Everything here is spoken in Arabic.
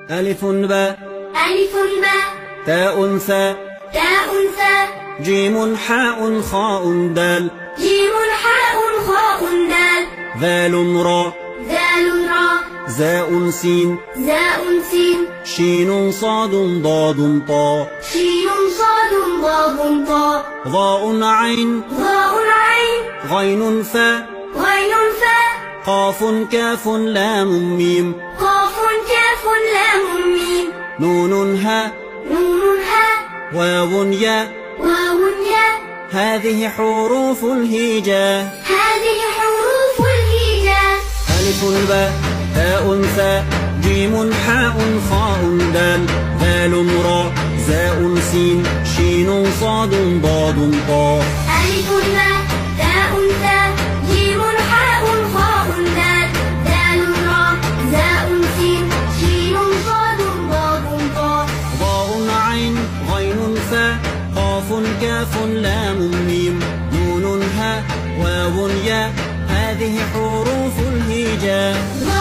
ألف باء ألف باء تاء ثاء تاء ثاء جيم حاء خاء دال جيم حاء خاء دال ذال راء ذال راء زاء سين زاء سين شين صاد ضاد طاء شين صاد ضاد طاء ظاء عين ظاء عين غين فاء غين فاء قاف كاف لام ميم قاف كاف لام ميم نون هاء نون هاء واو ياء واو ياء هذه حروف الهجاء هذه حروف الهجاء ألف باء تاء ثاء جيم حاء خاء دال ذال راء زاء سين شين صاد ضاد طاء ألف باء تاء ثاء جيم حاء خاء دال ذال راء زاء سين شين صاد ضاد طاء ظاء عين غين فاء قاف كاف لام ميم نون هاء واو ياء هذه حروف الهجاء